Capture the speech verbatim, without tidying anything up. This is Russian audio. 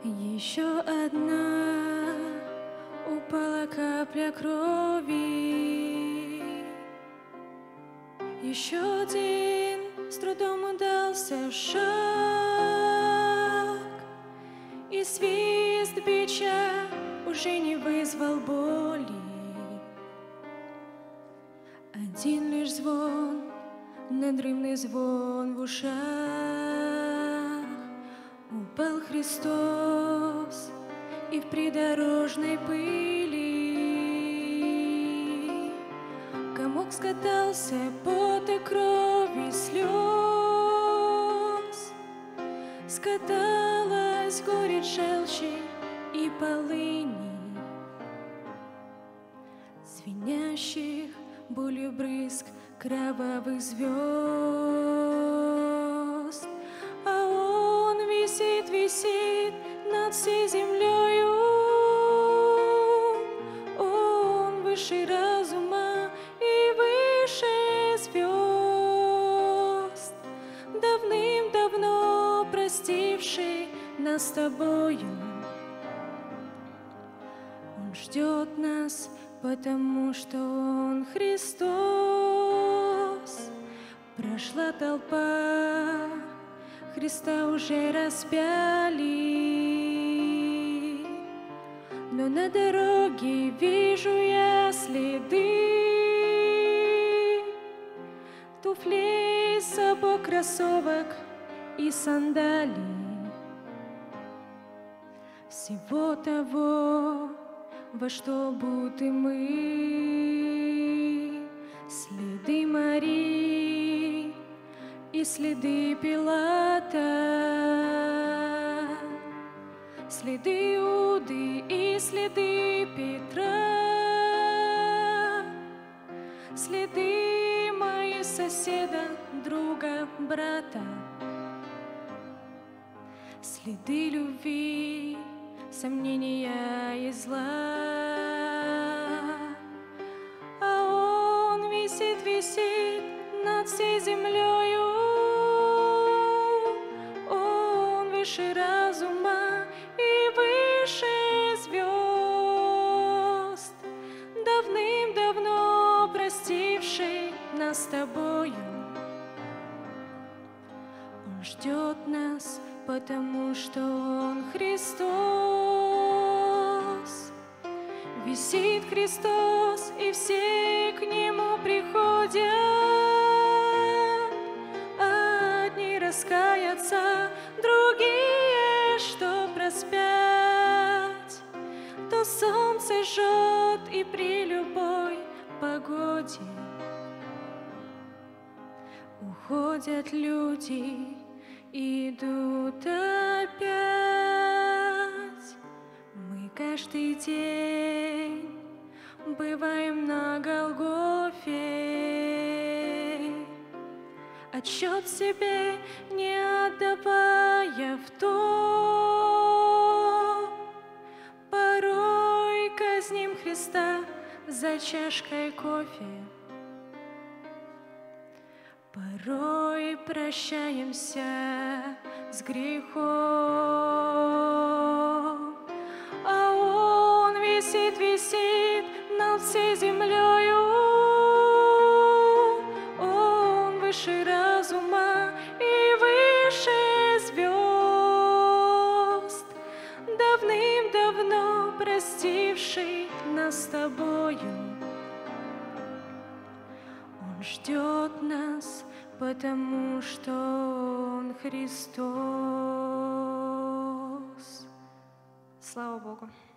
Еще одна упала капля крови, еще один с трудом удался шаг, и свист бича уже не вызвал боли. Один лишь звон, надрывный звон в ушах. Упал Христос, и в придорожной пыли комок скатался пота, крови, слез. Скаталась горечь желчи и полыни, звенящих болью брызг кровавых звезд. А он висит, висит над всей землею. Он выше разума и выше звезд, давным-давно простивший нас с тобою. Он ждет нас, потому что Он Христос. Прошла толпа, Христа уже распяли, но на дороге вижу я следы туфлей, сапог, кроссовок и сандалий, всего того, во что будто мы. Следы Марии и следы Пилата, следы Иуды и следы Петра, следы моего соседа, друга, брата, следы любви, сомнения и зла. А он висит, висит над всей землею. Он выше разума и выше звезд, давным-давно простивший нас с тобою. Он ждет нас, потому что Он Христос. Висит Христос, и все к Нему приходят. Одни раскаятся, другие, что проспять. То солнце жжет, и при любой погоде уходят люди, идут опять. Мы каждый день бываем на Голгофе, отчет себе не отдавая в том. Порой казним Христа за чашкой кофе, порой прощаемся с грехом. А Он висит, висит над всей землею. Он выше разума и выше звезд, давным-давно простивший нас с тобою. Он ждет нас, потому что Он Христос. Слава Богу.